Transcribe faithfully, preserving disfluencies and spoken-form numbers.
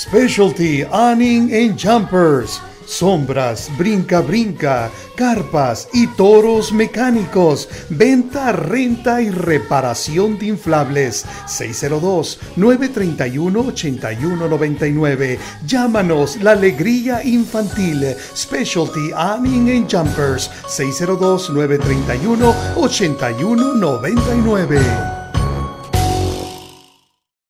Specialty Awning and Jumpers. Sombras, brinca brinca, carpas y toros mecánicos. Venta, renta y reparación de inflables. seis cero dos, nueve tres uno, ocho uno nueve nueve. Llámanos, la alegría infantil. Specialty Awning and Jumpers. seis cero dos, nueve tres uno, ocho uno nueve nueve.